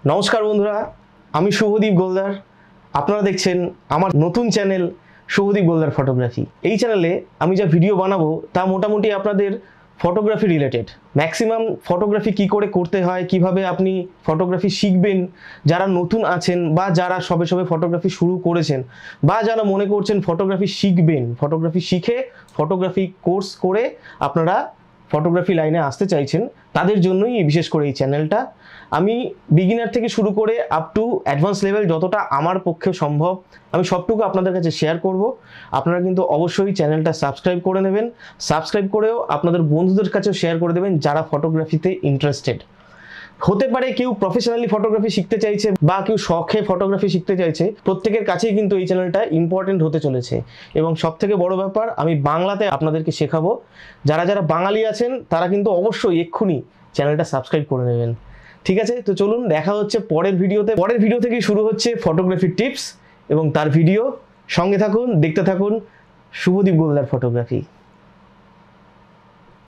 নমস্কার বন্ধুরা, আমি শুভদীপ গোলদার। আপনারা দেখছেন আমার নতুন চ্যানেল শুভদীপ গোলদার ফটোগ্রাফি। এই চ্যানেলে আমি যা ভিডিও বানাবো তা মোটামুটি আপনাদের ফটোগ্রাফি রিলেটেড। ম্যাক্সিমাম ফটোগ্রাফি কি করে করতে হয়, কিভাবে আপনি ফটোগ্রাফি শিখবেন, যারা নতুন আছেন বা যারা সবে সবে ফটোগ্রাফি শুরু করেছেন বা যারা মনে করছেন ফটোগ্রাফি শিখবেন, ফটোগ্রাফি শিখে ফটোগ্রাফি কোর্স করে আপনারা ফটোগ্রাফি লাইনে আসতে চাইছেন, তাদের জন্যই বিশেষ করে এই চ্যানেলটা। আমি বিগিনার থেকে শুরু করে আপ টু অ্যাডভান্স লেভেল যতটা আমার পক্ষে সম্ভব আমি সবটুকু আপনাদের কাছে শেয়ার করব। আপনারা কিন্তু অবশ্যই চ্যানেলটা সাবস্ক্রাইব করে নেবেন, সাবস্ক্রাইব করেও আপনাদের বন্ধুদের কাছেও শেয়ার করে দেবেন যারা ফটোগ্রাফিতে ইন্টারেস্টেড। হতে পারে কেউ প্রফেশনালি ফটোগ্রাফি শিখতে চাইছে বা কেউ শখে ফটোগ্রাফি শিখতে চাইছে, প্রত্যেকের কাছেই কিন্তু এই চ্যানেলটা ইম্পর্টেন্ট হতে চলেছে। এবং সব থেকে বড় ব্যাপার, আমি বাংলাতে আপনাদেরকে শেখাবো। যারা যারা বাঙালি আছেন তারা কিন্তু অবশ্যই এক্ষুনি চ্যানেলটা সাবস্ক্রাইব করে নেবেন। ঠিক আছে, তো চলুন দেখা হচ্ছে পরের ভিডিওতে। পরের ভিডিও থেকেই শুরু হচ্ছে ফটোগ্রাফির টিপস এবং তার ভিডিও। সঙ্গে থাকুন, দেখতে থাকুন শুভদীপ গোলদার ফটোগ্রাফি।